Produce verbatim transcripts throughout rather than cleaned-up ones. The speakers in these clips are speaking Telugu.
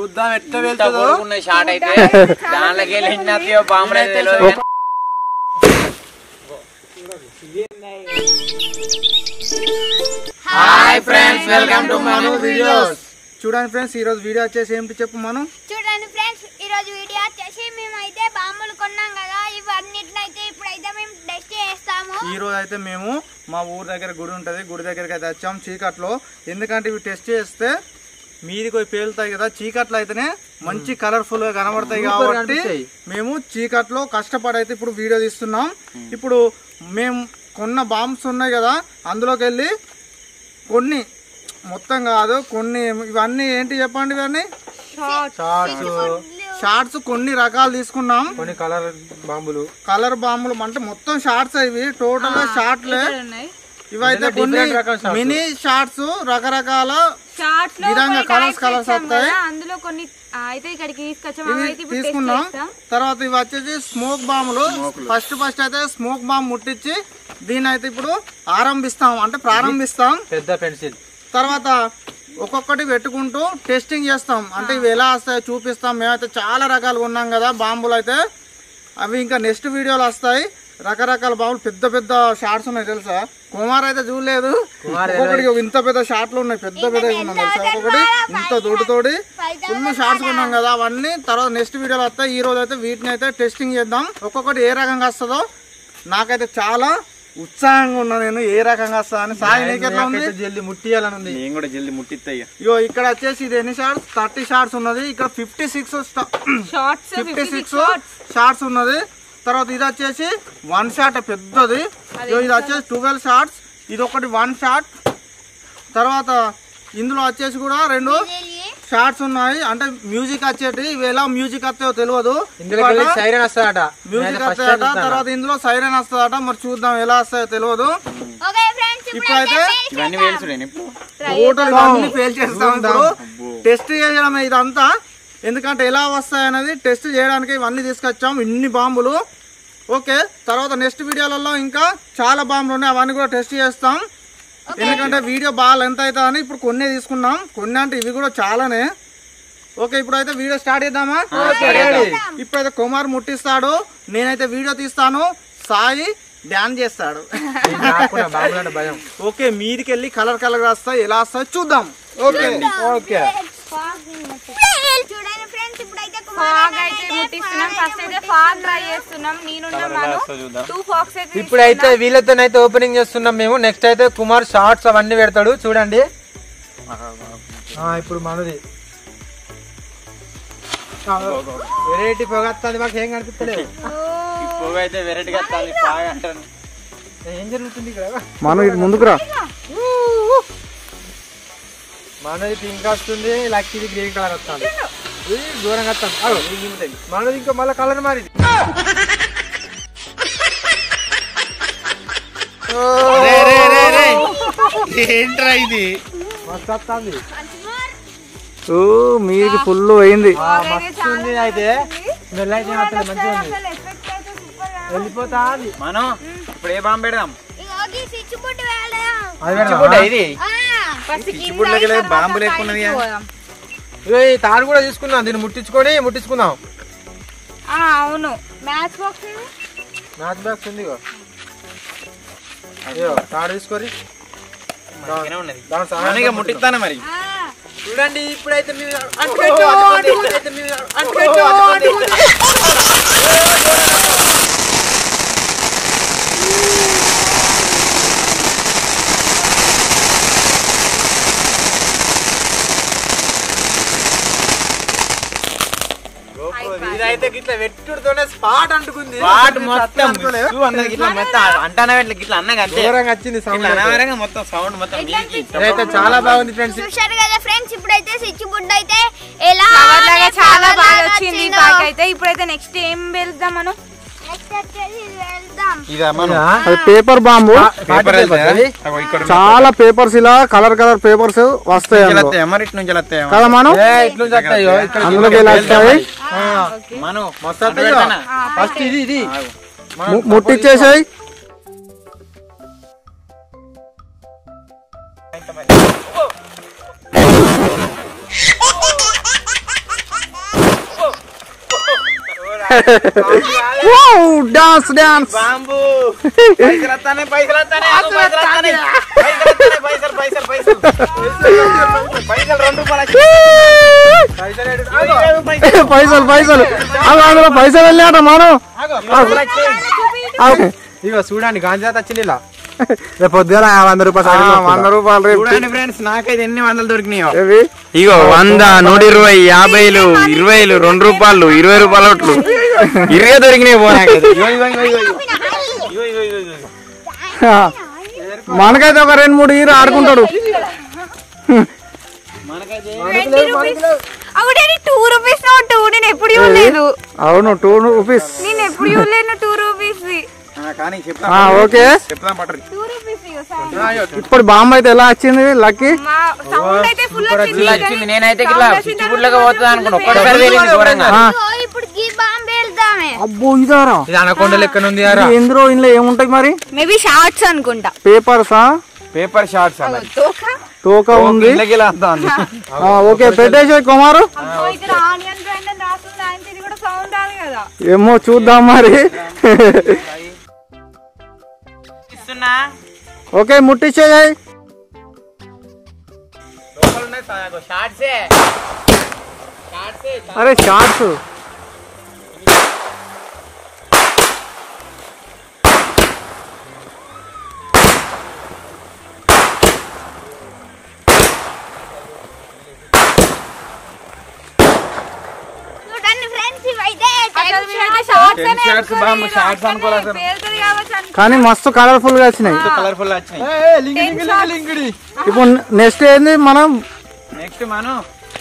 చూద్దాం ఎట్లా వెళ్తుందో షార్ట్ అయితే దానిలోకి వెళ్ళి బాంబులు అయితే hi friends welcome to Manu videos. చూడండి ఫ్రెండ్స్ ఈ రోజు వీడియో వచ్చేసి ఏంటి చెప్పు మను. చూడండి ఫ్రెండ్స్ ఈ రోజు వీడియో వచ్చేసి మేమైతే బాంబులు కొన్నాం కదా, ఇవన్నిటినైతే ఇప్పుడైతే మేము టెస్ట్ చేస్తాము. ఈ రోజు అయితే మేము మా ఊరు దగ్గర గుడి ఉంటది, గుడి దగ్గరికి అయితే వచ్చాం చీకట్లో. ఎందుకంటే ఇవి టెస్ట్ చేస్తే మీది పోయి పేలుతాయి కదా, చీకట్లో అయితేనే మంచి కలర్ఫుల్ గా కనబడతాయి కాబట్టి మేము చీకట్లో కష్టపడి అయితే ఇప్పుడు వీడియో తీస్తున్నాం. ఇప్పుడు మేము కొన్న బాంబ్స్ ఉన్నాయి కదా, అందులోకి వెళ్ళి కొన్ని మొత్తం కాదు కొన్ని ఇవన్నీ ఏంటి చెప్పండి, ఇవన్నీ షార్ట్స్ షార్ట్స్ కొన్ని రకాలు తీసుకున్నాం. కొన్ని కలర్ బాంబులు కలర్ బాంబులు అంటే మొత్తం షార్ట్స్ ఇవి టోటల్ గా షార్ట్లే. ఇవైతే కొన్ని మినీ షార్ట్స్ రకరకాల విధంగా కలర్స్ కలర్స్ వస్తాయి. అందులో కొన్ని అయితే ఇక్కడికి తీసుకున్నాం. తర్వాత ఇవి వచ్చేసి స్మోక్ బాంబులు. ఫస్ట్ ఫస్ట్ అయితే స్మోక్ బాంబ్ ముట్టించి దీన్ని అయితే ఇప్పుడు ఆరంభిస్తాం, అంటే ప్రారంభిస్తాం. పెద్ద పెన్సిల్ తర్వాత ఒక్కొక్కటి పెట్టుకుంటూ టెస్టింగ్ చేస్తాం, అంటే ఇవి ఎలా వస్తాయో చూపిస్తాం. మేమైతే చాలా రకాలుగా ఉన్నాం కదా బాంబులు అయితే, అవి ఇంకా నెక్స్ట్ వీడియోలు వస్తాయి. రకరకాల బాంబులు పెద్ద పెద్ద షార్ట్స్ ఉన్నాయి తెలుసా, కుమార్ అయితే చూడలేదు. ఒక్కొక్కడికి ఇంత పెద్ద షార్ట్లు ఉన్నాయి, పెద్ద పెద్దగా ఉన్నాయి తెలుసా, ఒక్కొక్కటి ఇంత తోటి ఫుల్ షార్ట్స్ ఉన్నాం కదా. అవన్నీ తర్వాత నెక్స్ట్ వీడియోలు వస్తాయి. ఈ రోజు అయితే వీటిని అయితే టెస్టింగ్ చేద్దాం, ఒక్కొక్కటి ఏ రకంగా వస్తుందో. నాకైతే చాలా ఉత్సాహంగా ఉన్నా నేను ఏ రకంగా వస్తా అని. సాయి నీకెట్లా ఉంది? జల్దీ ముట్టియాలని ఉంది. నేను కూడా జల్దీ ముట్టిస్తాయి. ఇగో ఇక్కడ వచ్చేసి ఇది ఎన్ని షార్ట్స్, థర్టీ షార్ట్స్ ఉన్నది. ఇక్కడ fifty six fifty six shots ఉన్నది. తర్వాత ఇది వచ్చేసి వన్ షాట్ పెద్దది. ఇది వచ్చేసి ట్వెల్వ్ షార్ట్స్, ఇది ఒకటి వన్ షాట్. తర్వాత ఇందులో వచ్చేసి కూడా రెండు షార్ట్స్ ఉన్నాయి, అంటే మ్యూజిక్ వచ్చేటి. ఇవి ఎలా మ్యూజిక్ వస్తాయో తెలియదు, సైరన్ వస్తాడట మ్యూజిక్ వస్తాయట. తర్వాత ఇందులో సైరన్ వస్తుందట, మరి చూద్దాం ఎలా వస్తాయో తెలియదు. ఇప్పుడైతే టోటల్ ఇవన్నీ ఫెయిల్ చేస్తాం. ఇప్పుడు టెస్ట్ చేయడం ఇదంతా, ఎందుకంటే ఎలా వస్తాయి అనేది టెస్ట్ చేయడానికి ఇవన్నీ తీసుకొచ్చాం, ఇన్ని బాంబులు. ఓకే, తర్వాత నెక్స్ట్ వీడియోలలో ఇంకా చాలా బాంబులు ఉన్నాయి, అవన్నీ కూడా టెస్ట్ చేస్తాం. ఎందుకంటే వీడియో బాగా లెంత్ అవుతా అని ఇప్పుడు కొన్ని తీసుకున్నాం, కొన్ని అంటే ఇవి కూడా చాలానే. ఓకే, ఇప్పుడైతే వీడియో స్టార్ట్ చేద్దామా? ఇప్పుడైతే కుమార్ ముట్టిస్తాడు, నేనైతే వీడియో తీస్తాను, సాయి డ్యాన్స్ చేస్తాడు. ఓకే, మీదికి వెళ్ళి కలర్ కలర్ వస్తాయి, ఎలా వస్తాయి చూద్దాం. ఓకే ఓకే చూడండి ఫ్రెండ్స్ ఇప్పుడైతే ఇప్పుడైతే వీళ్ళతోనైతే ఓపెనింగ్ చేస్తున్నాం మేము. నెక్స్ట్ అయితే కుమార్ షార్ట్స్ అవన్నీ పెడతాడు చూడండి. ఇప్పుడు మనది వెరైటీ పొగ వస్తుంది, మాకు ఏం కనిపిస్తలేదు. ఏం జరుగుతుంది ఇక్కడ? మనం ఇటు ముందుకురా. మనది పింక్ వస్తుంది, లక్కీది గ్రీన్ కలర్ వస్తుంది, దూరంగా వస్తుంది. మనది ఇంకా మళ్ళీ కలర్ మారింది. ఏంట్రా ఇది మస్తు వస్తుంది, మీకు ఫుల్ అయింది. మస్తు ఉంది. అయితే వెళ్ళైతే మంచిగా ఉంది, వెళ్ళిపోతా ఉంది. మనం ఇప్పుడు ఏ బాంబు పెడదాం? బాంబు లేకున్నది తాడు కూడా తీసుకుందాం, దీన్ని ముట్టించుకొని ముట్టించుకుందాం. అవును, మ్యాచ్ బాక్స్ మ్యాచ్ బాక్స్ ఉంది, తాడు తీసుకొని ముట్టిస్తాను మరి. చూడండి ఇప్పుడైతే ఇదైతే ఇట్లా వెట్టుడుతోనే స్పాట్ అంటుకుంది. స్పాట్ మొత్తం వచ్చింది మొత్తం సౌండ్ మొత్తం. ఇదైతే చాలా బాగుంది ఫ్రెండ్స్. చూశారు కదా ఫ్రెండ్స్, ఇప్పుడైతే స్విచ్ బోర్డ్ అయితే ఎలా చాలా బాగా వచ్చింది ప్యాక్ అయితే. ఇప్పుడైతే నెక్స్ట్ ఏం వెళ్దాం మనం? పేపర్ బాంబు, చాలా పేపర్స్ ఇలా కలర్ కలర్ పేపర్స్ వస్తాయి కదా. మనం అందులోకి ఎలా వస్తాయి, ఫస్ట్ ఇది ఇది ముట్టిచ్చేసాయి. డాన్స్ డాన్స్ బాంబు పైసలు వస్తానే పైసలు వస్తానే పైసలు వస్తానే పైసలు పైసలు పైసలు పైసలు రెండు రూపాయలు పైసలు పైసలు అవి అందులో పైసలు వెళ్ళాట మనం ఇగో చూడండి గాంజా వచ్చింది ఇలా రేపు పొద్దున వంద రూపాయలు వంద రూపాయలు రేపు చూడండి ఫ్రెండ్స్ నాకైతే ఎన్ని వందలు దొరికినాయో ఏవి? ఇగో వంద నూట ఇరవై యాభైలు ఇరవైలు రెండు రూపాయలు ఇరవై రూపాయల నోట్లు ఇరవై దొరికినాయి పో నాకైతే మనకైతే ఒక రెండు మూడు హీరో ఆడుకుంటాడు టూ రూపీస్ నోట్ నేను ఎప్పుడు చూడలేదు. అవును టూ రూపీస్ నేను ఎప్పుడు చూడలేను టూ రూపీస్. ఓకే ఇప్పుడు బాంబు అయితే ఎలా వచ్చింది లక్కీ సౌండ్ అయితే ఫుల్ వచ్చింది. నేనైతే చిప్పుడులాగా పోతుంది అనుకున్నా ఒక్కసారి వెళ్ళింది ఘోరంగా. ఇప్పుడు గీ బాంబు వెళ్దామే. అబ్బో ఇదారా ఇది అనకొండ లెక్కన ఉంది ఎందులో ఇందులో ఏముంటాయి మరి మేబీ షార్ట్స్ అనుకుంటా. పేపర్సా పేపర్ షార్ట్స్ తోక ఉంది. ఓకే పెట్టేసి కుమారు ఆనియన్ బ్రాండ్ అని రాస్తుంది ఆయన ఇది కూడా సౌండ్ రాదు కదా. ఏమో చూద్దాం మరి. ఓకే ముట్టించేయాయి. అరే షార్ట్స్ కానీ మస్తు కలర్ఫుల్ గా వచ్చినాయి. కలర్ఫుల్ వచ్చినాయి. ఇప్పుడు నెక్స్ట్ ఏంది మనం నెక్స్ట్ మనం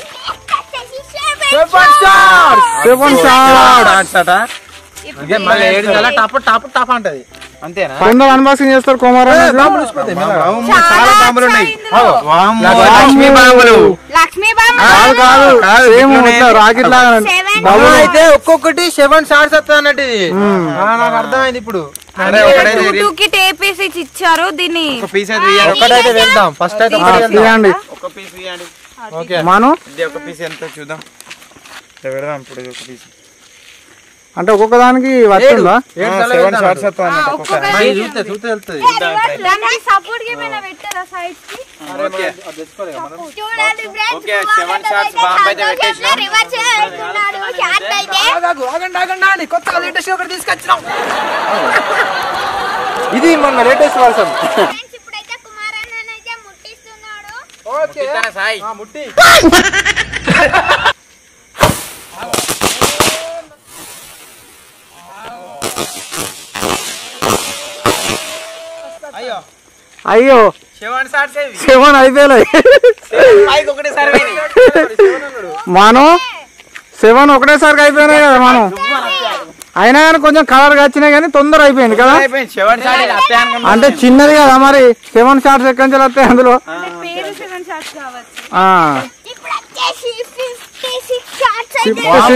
టాప్ టాప్ టాప్ అంటది అంతేనా? తొందర అన్బాక్సింగ్ చేస్తారు కుమార్. చాలా బాంబులు ఉన్నాయి. లక్ష్మీ బాంబులు లక్ష్మీ కాదు కాదు సేమ్ రాకెట్ లాగా అయితే ఒక్కొక్కటి సెవెన్ షార్ట్స్ వస్తుంది అన్నట్టు ఇది నాకు అర్థమైంది ఇప్పుడు. టూ కి టేపేసి ఇచ్చారు దీన్ని. ఒక పీస్ అయితే ఒకటైతే వెళ్దాం ఫస్ట్ అయితే తీయండి ఒక పీస్ తీయండి. ఓకే మనం ఒక పీస్ ఎంత చూద్దాం పెడదాం ఇప్పుడు ఒక పీస్ అంటే ఒక్కొక్క దానికి వస్తుందా సెవెన్ షార్ట్స్ వస్తాయి. చూస్తే చూస్తే వెళ్తుంది. సపోర్ట్ కి ఏమైనా పెట్టారా సైడ్ కి? చూడండి friends okay seven shots bomb అయితే పెట్టేసినాం. రివర్స్ చేస్తున్నాడు షాట్ అయితే. ఆగండి ఆగండి కొత్తగా లేటెస్ట్ ఒకటి తీసుకొచ్చినాం. ఇది మన లేటెస్ట్ వర్షన్. ఫ్రెండ్స్ ఇప్పుడైతే కుమార్ అన్న అయితే ముట్టిస్తున్నాడు. ఓకే సాయి ముట్టి అయ్యో అయ్యో సెవెన్ షార్ట్స్ సెవెన్ అయిపోయాయి. ఒకటేసారి మనం సెవెన్ ఒకటేసారికి అయిపోయినాయి కదా మనం. అయినా కానీ కొంచెం కలర్ గా వచ్చినాయి కానీ తొందర అయిపోయింది కదా. సెవెన్ షార్ట్స్ అంటే చిన్నది కదా మరి సెవెన్ షార్ట్స్ ఎక్కడి నుంచి వస్తాయి అందులో. పేరు సెవెన్ షార్ట్స్ కావచ్చు. ఇప్పుడు వచ్చేసి ఫిఫ్టీ సిక్స్ షాట్స్ అయితే.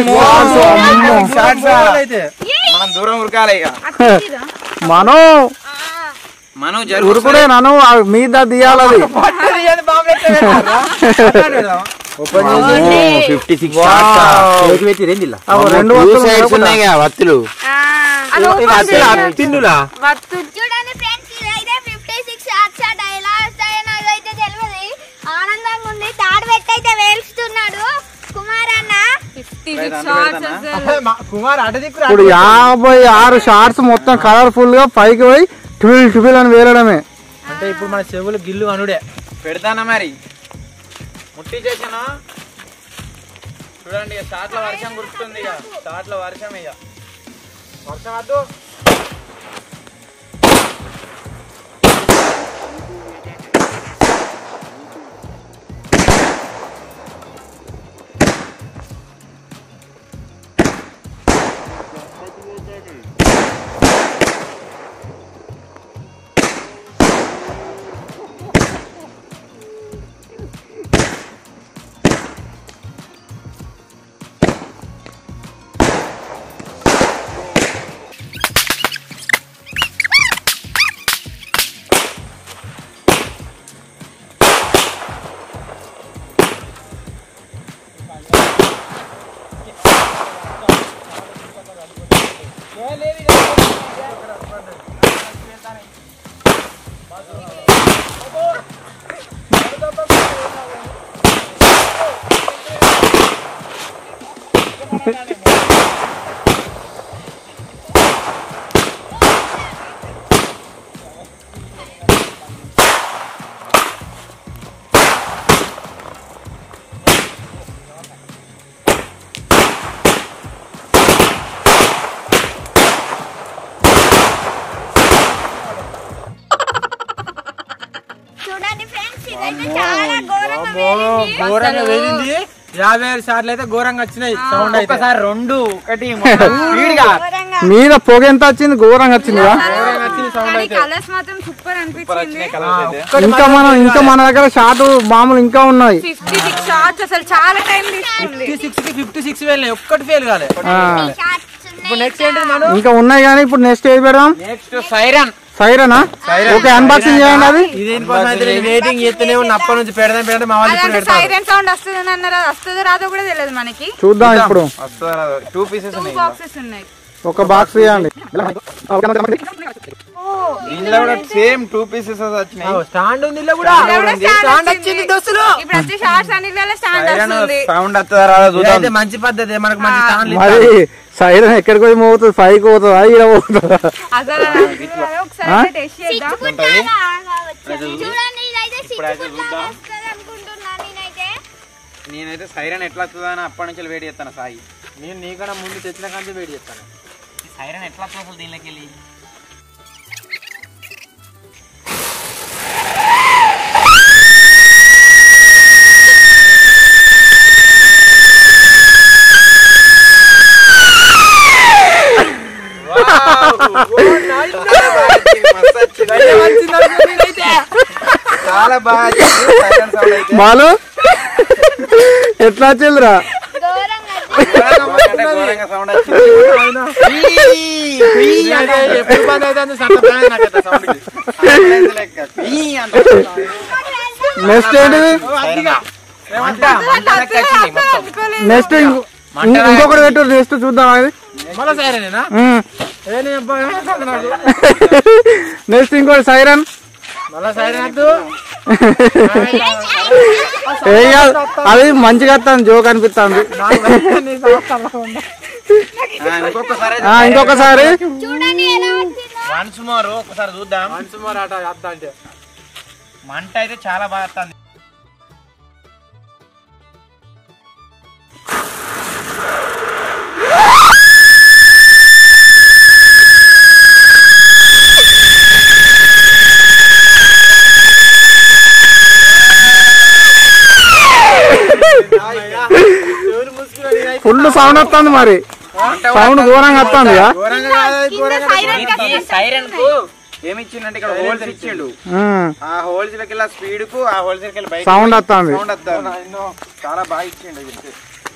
అయితే మనం దూరం ఉరకాలి ఇక. మనం మనం ఉరుకుడే నన్ను మీద తీయాలది. ఫిఫ్టీ సిక్స్ రెండు ఉన్నాయి వత్తులు. తిన్నులా చూడండి ఫ్రెండ్స్ ఇదైతే ఫిఫ్టీ సిక్స్ షాట్స్ అట. ఎలా వస్తాయో నాకైతే తెలియదు. ఆనందంగా ఉంది. తాడు పెట్టి అయితే వేలుస్తున్నాడు కుమార్ అన్న. కుమార్ అట దిక్కు ఇప్పుడు యాభై ఆరు షార్ట్స్ మొత్తం కలర్ఫుల్ గా పైకి పోయి ట్విల్ ట్విల్ అని వేలడమే. అంటే ఇప్పుడు మన చెవులు గిల్లు అనుడే పెడతానా మరి ముట్టి చేసాను. చూడండి ఇక షాట్ల వర్షం గుర్తుంది. ఇక షాట్ల వర్షం ఇక వర్షం వద్దు. చూడండి ఫ్రెండ్స్ ఇదైతే చాలా ఘోరంగా వేలింది. ఘోరంగా వెళ్ళింది. యాభై ఆరు సార్లు అయితే ఘోరంగా వచ్చినాయి సౌండ్ అయితే. ఒకసారి రెండు ఒకటి స్పీడ్గా ఘోరంగా. మీద పొగ ఎంత వచ్చింది? ఘోరంగా వచ్చింది కదా. ఘోరంగా వచ్చింది సౌండ్ కానీ అయితే. కలర్స్ మాత్రం సూపర్ అనిపించింది. ఇంకా మనం ఇంకా మన దగ్గర షార్ట్ బాంబులు ఇంకా ఉన్నాయి. ఫిఫ్టీ సిక్స్ షార్ట్స్ అసలు చాలా టైం తీసుకుంది. ఫిఫ్టీ సిక్స్ కి ఫిఫ్టీ సిక్స్ వెళ్ళినాయి, ఒక్కటి ఫెయిల్ కాలే. ఆ, షార్ట్స్ ఇప్పుడు ఉన్నాయి. నెక్స్ట్ ఏంటి మనం? ఇంకా ఉన్నాయి కానీ ఇప్పుడు నెక్స్ట్ ఏది పెడదాం? Next siren. సైరనా? ఓకే, అన్బాక్సింగ్ చేయండి అది. ఇదేనికోసం అయితే నేను వెయిటింగ్ చేస్తూనే ఉన్న అప్పటి నుంచి పెడదాం పెడదాం మా వాళ్ళు ఇప్పుడు అదంటే పెడతారు. సైరన్ సౌండ్ వస్తుంది అన్నారు, అది వస్తుందో రాదో కూడా తెలియదు మనకి. చూద్దాం ఇప్పుడు. టూ పీసెస్ టూ ఉన్నాయి బాక్సెస్ ఉన్నాయి. ఒక బాక్స్ చేయండి. ఇందులో కూడా సేమ్ టూ పీసెస్ వచ్చినాయి. స్టాండ్ ఉంది ఇలా కూడా. ఇలా కూడా stand స్టాండ్ వచ్చింది. వచ్చింది దోస్తులు. ఇప్పుడు వచ్చే షార్ట్స్ అన్నిట్లలో స్టాండ్ సైరన్ వస్తుంది. సౌండ్ వస్తుందా రాదా చూద్దాం. ఇదైతే మంచి పద్ధతి, మనకు మంచి స్టాండ్ మరి సైరన్ ఎక్కడికి పోయి మోగుతుంది? పైకి పోతుందా ఇలా పోతుందా? అసలు ఒకసారి అయితే టెస్ట్ చేద్దాం. సిచ్చుకుంటాగా కావచ్చు. చూడండి ఇదైతే సిచ్చుకుంటాగా వస్తుంది అనుకుంటున్నాను నేనైతే. నేనైతే సైరన్ ఎట్లా వస్తుందా అని అప్పటి నుంచి వెయిట్ చేస్తాను సాయి. నేను నీకన్నా ముందు తెచ్చిన కానీ వెయిట్ చేస్తాను. సైరన్ ఎట్లా వస్తుంది అసలు దీనిలోకి వెళ్ళి? చాలా బాగా సైరన్ సౌండ్ అయితే బాలు ఎట్లా వచ్చిందిరా? ఘోరంగా ఘోరంగా సౌండ్ వచ్చింది. ఎప్పుడు బంద్ అవుతుంది సన్న ప్రాణం నాకు అయితే sound కి. లెక్క ఈ అంట. నెక్స్ట్ ఏంటిది? అదిగా. మంట మంట లెక్క వచ్చింది మొత్తం. అనుకోలేదు. నెక్స్ట్ ఇంకొకటి పెట్టు. నెక్స్ట్ చూద్దాం అది. మళ్ళా సైరనేనా? ఉమ్. ఏ నేను అబ్బా, ఏమవుతుంది నాకు? నెక్స్ట్ ఇంకోటి సైరన్. మళ్ళా సైరన్ వద్దు. ఏ కాదు, అది మంచిగా వస్తుంది, జోక్ అనిపిస్తుంది. నీ సంస్థ అలా ఉందా? ఆ, ఇంకొకసారి ఆ, ఇంకొకసారి చూడండి ఎలా వచ్చిందో. వన్స్ మోర్ ఒకసారి చూద్దాం. మనసు మరి అట అద్ద అంటే మంట అయితే చాలా బాగా వస్తుంది. ఫుల్ సౌండ్ వస్తుంది. మరి సౌండ్ ఘోరంగా వస్తుంది. కింద సైరన్ ఈ సైరన్ కు ఏమి ఇచ్చిండంటే ఇక్కడ హోల్స్ ఇచ్చిండు. ఆ హోల్స్ లకి స్పీడ్ కు ఆ హోల్స్ లకి బైక్ సౌండ్ వస్తుంది. సౌండ్ వస్తుంది. చాలా బాగా ఇచ్చిండు ఇది.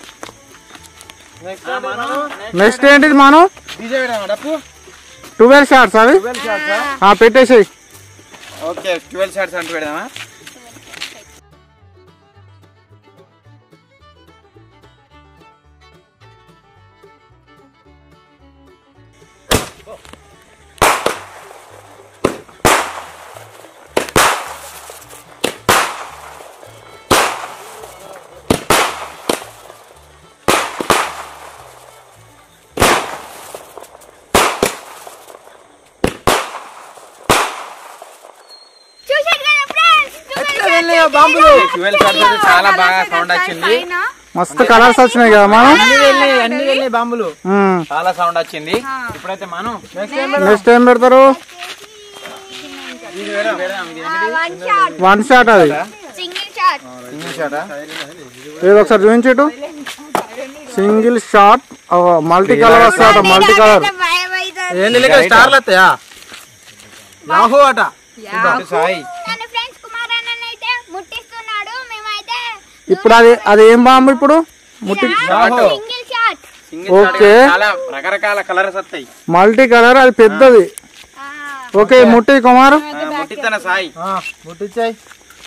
నెక్స్ట్ ఏంటిది మనం? డీజే పెడదామా డప్పు? ట్వెల్వ్ షార్ట్స్ అవి. ఆ, పెట్టేసేయి. ఓకే ట్వెల్వ్ షాట్స్ అంటూ పెడదామా? చూశారు కదా ఫ్రెండ్స్? బాంబులు ట్వెల్వ్ షాట్స్ అయితే చాలా బాగా సౌండ్ వచ్చింది. అయినా మస్తు కలర్స్ వచ్చినాయి కదా మనం. అన్ని వెళ్ళినాయి అన్ని వెళ్ళినాయి బాంబులు. ఉమ్. చాలా సౌండ్ వచ్చింది. ఇప్పుడైతే మనం నెక్స్ట్ ఏం పెడతారు? ఇది పెడదాం, పెడదాం. ఇది ఏంటిది? వన్ షాట్, వన్ షాట్ అది. Single shot. సింగిల్ షాటా? ఏదో ఒకసారి చూపించేటు. సింగిల్ షాట్ మల్టీ కలర్ వస్తాట. Multi colour. భయం అవుతుంది. ఏంటి లెక్క స్టార్లు వస్తాయా? యాహూ అట. ఇటు సాయి కానీ ఫ్రెండ్స్ కుమార్ అన్న అయితే ముట్టిస్తున్నాడు. మేమైతే ఇప్పుడు అది అది ఏం బాంబు ఇప్పుడు? ముట్టి single shot. Single shot okay. చాలా రకరకాల కలర్స్ వస్తాయి. మల్టీ కలర్, అది పెద్దది. ఓకే, ముట్టి కుమార్. ముట్టిస్తాన సాయి. ముట్టించాయి.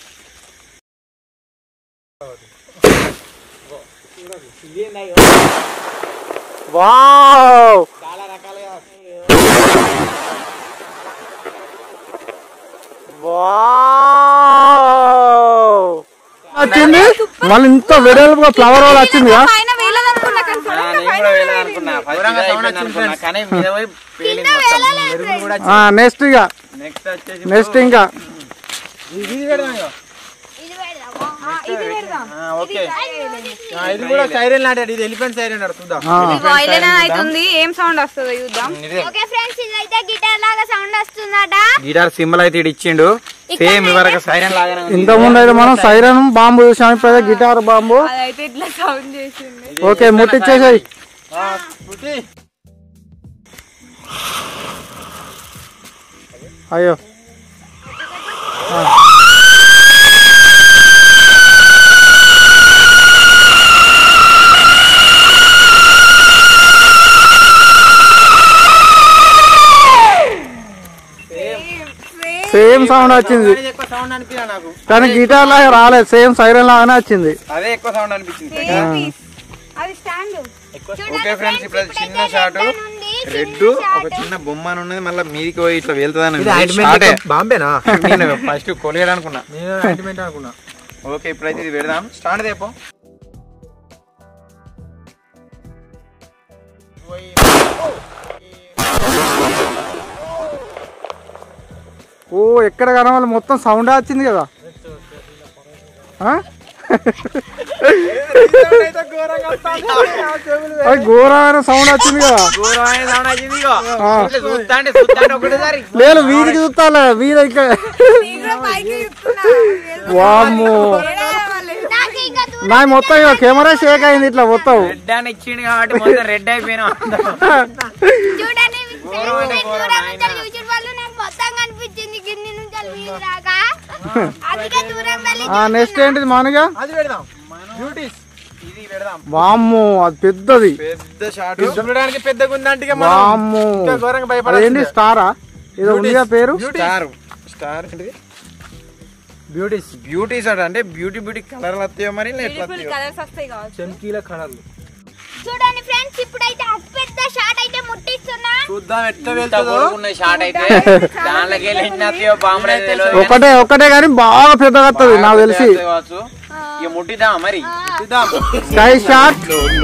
వావ్, వావ్ వచ్చింది. మళ్ళీ ఇంత వెడల్పుగా ఫ్లవర్ వాల్ వచ్చింది కదా. పైన వేయలేదు అనుకున్నా కానీ నెక్స్ట్ ఇక నెక్స్ట్ వచ్చేసి నెక్స్ట్ ఇంకా ఇది పెడదాం ఇక. ఇది పెడదామా? ఇది పెడదాం. ఆ, ఓకే ఆ, ఇది కూడా సైరన్ లాంటి ఇది ఎలిఫెంట్ సైరన్ చూద్దాం. ఆ. ఇది వైలెన్ అవుతుంది. ఏం సౌండ్ వస్తుందో చూద్దాం. ఓకే ఫ్రెండ్స్ ఇదైతే గిటార్ లాగా సౌండ్ వస్తుందట. గిటార్ సింబల్ అయితే ఇటు ఇచ్చిండు సేమ్ ఇవరకు సైరన్ లాగానే ఉంది. ఇంత ముందు అయితే మనం సైరన్ బాంబు చూసాం, ఇప్పుడైతే గిటార్ బాంబు. అదైతే ఇట్లా సౌండ్ చేసింది. ఓకే ముట్టిచ్చేసాయి. ఆ, పుట్టి. అయ్యో సేమ్ సౌండ్ వచ్చింది ఇది ఎక్కువ సౌండ్ అనిపించా నాకు. కానీ గిటార్ లాగా రాలేదు, సేమ్ సైరన్ లాగానే వచ్చింది. అదే ఎక్కువ సౌండ్ అనిపించింది. అది స్టాండ్. ఓకే ఫ్రెండ్స్ ఇప్పుడు అది చిన్న షాట్ రెడ్ ఒక చిన్న బొమ్మ అని ఉన్నది మళ్ళీ మీదికి పోయి ఇట్లా వెళ్తుందని బాంబేనా నేను ఫస్ట్ కొలియడానుకున్నా. నేను ఆయింట్మెంట్ అనుకున్నా. ఓకే ఇప్పుడైతే ఇది పెడదాం. స్టాండ్ దేపో. ఓ ఎక్కడ కనవాలి మొత్తం సౌండ్ వచ్చింది కదా. ఆ? అది ఘోరమైన సౌండ్ వచ్చింది కదా. ఘోరమైన సౌండ్ వచ్చింది ఇగో. ఆ. ఇట్లా చూస్తాంటే చూస్తాంటే ఒకటేసారి లేదు వీధికి చూస్తాలే, వీధి ఇక్కడ. వామ్మో నాకు ఇంకా దూరం నా మొత్తం ఇక కెమెరా షేక్ అయింది ఇట్లా మొత్తం. రెడ్ అని ఇచ్చిండు కాబట్టి మొత్తం రెడ్ అయిపోయినా. చూడండి దూరం నుంచి చూసిన వాళ్ళు నాకు మొత్తం కనిపించింది కింది నుంచి వీధి దాకా. అందుకే దూరం వెళ్ళి నెక్స్ట్ ఏంటిది మానుగా? అది పెడదాం. బ్యూటీస్ ఇది పెడదాం. వామ్మో అది పెద్దది. పెద్ద షాట్ చూడడానికి పెద్దగా ఉందంటే వామ్మో ఘోరంగా ఏంటి భయపడాలి. స్టారా ఏదో ఉందిగా పేరు? స్టార్ స్టార్ ఏంటిది? బ్యూటీస్ బ్యూటీస్ అట అంటే బ్యూటీ బ్యూటీ కలర్లు వస్తాయో మరి ఎట్లా వస్తాయో. కలర్స్ వస్తాయి కావచ్చు. చెంకీల కలర్లు. చూడండి ఫ్రెండ్స్ ఇప్పుడైతే పెద్ద షాట్ అయితే ముట్టిస్తున్నా. చూద్దాం ఎట్లా వెళ్తుందో. షాట్ అయితే దానిలోకి వెళ్ళి ఎన్ని వస్తాయో బాంబులు అయితే తెలియదు. ఒకటే ఒకటే కానీ బాగా పెద్దగా వస్తుంది నాకు తెలిసి. కావచ్చు. ఇక ముట్టిద్దాం మరి ముట్టిద్దాం. Sky shot.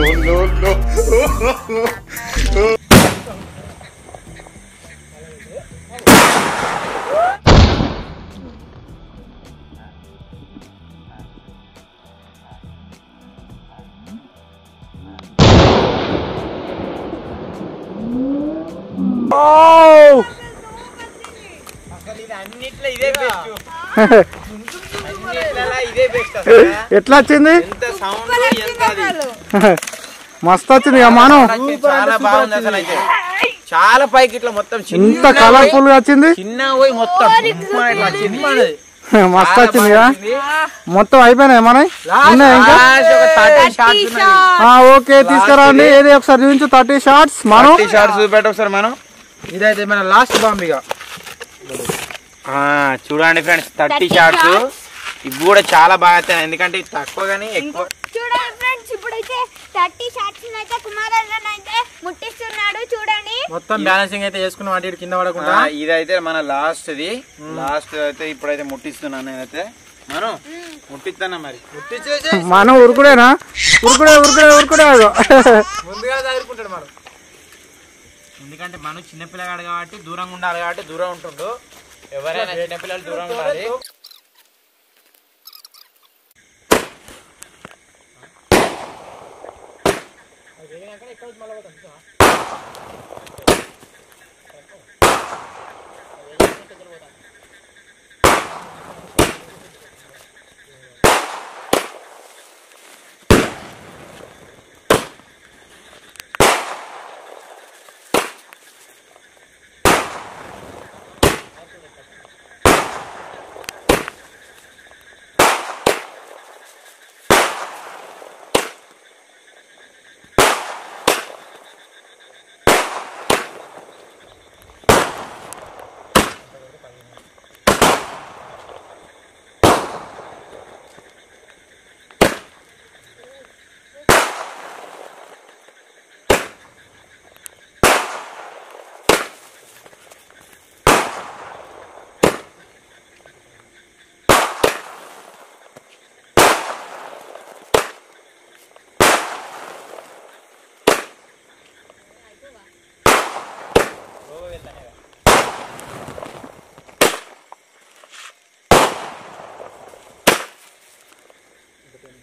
అసలు ఇది అన్నిట్లో ఇదే బెస్ట్. అన్నిట్లలో ఇదే బెస్ట్ అసలు. ఎట్లా వచ్చింది? ఎంత సౌండ్ ఎంత అది. మస్తు వచ్చింది ఇక మనం. చాలా బాగుంది అసలు అయితే. చాలా పైకి ఇట్లా మొత్తం ఇంత కలర్ఫుల్ గా వచ్చింది. చిన్న పోయి మొత్తం ఇట్లా వచ్చింది మనది. మస్తు వచ్చింది కదా. మొత్తం అయిపోయినాయి మనవి ఉన్నాయి ఇంకా. ఆ, ఓకే తీసుకురండి. ఏది ఒకసారి చూపించు. థర్టీ షార్ట్స్ మనం. షార్ట్స్ చూపెట్ట ఒకసారి మనం. ఇదైతే మన లాస్ట్ బాంబ్ ఇక. ఆ, చూడండి ఫ్రెండ్స్ థర్టీ షార్ట్స్ ఇవి కూడా చాలా బాగా వస్తాయి. ఎందుకంటే ఇది తక్కువ కానీ ఎక్కువ. చూడండి ఫ్రెండ్స్ ఇప్పుడైతే థర్టీ షాట్స్ అయితే కుమారన్న అయితే ముట్టిస్తున్నాడు. చూడండి మొత్తం బ్యాలెన్సింగ్ అయితే చేసుకున్నాం. వాటి కింద పడకుండా. ఆ, ఇదైతే మన లాస్ట్ ఇది లాస్ట్ అయితే ఇప్పుడైతే ముట్టిస్తున్నాను నేనైతే. మనం ముట్టిస్తానా మరి ముట్టించేసి మనం ఉరుకుడేనా? ఉరుకుడే ఉరుకుడే ఉరుకుడే. ముందుగా చదువుకుంటాడు మనం. ఎందుకంటే మనం చిన్నపిల్లగాడు కాబట్టి దూరంగా ఉండాలి కాబట్టి దూరం ఉంటుండు. ఎవరైనా చిన్నపిల్లలు దూరం ఉండాలి.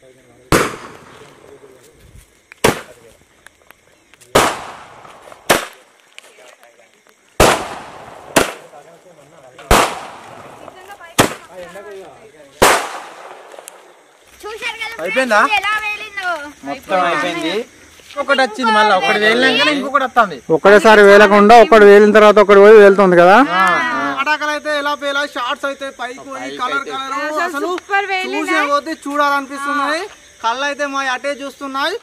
చూశారు కదా అయిపోయిందా? friends, ఎలా వేలిందో. మొత్తం అయిపోయింది. ఒకటి వచ్చింది మళ్ళీ ఒకటి వేలినాకనే ఇంకొకటి వస్తుంది. ఒకటేసారి వేలకుండా ఒకటి వేలిన తర్వాత ఒకటి పోయి వేలుతుంది కదా. పటాకలు అయితే ఎలా పేలా, షార్ట్స్ అయితే పైకి పోయి కలర్ కలర్ అసలు సూపర్ వేలినాయి. చూసే పోతే చూడాలనిపిస్తున్నాయి. కళ్ళు అయితే మా అటే చూస్తున్నాయి.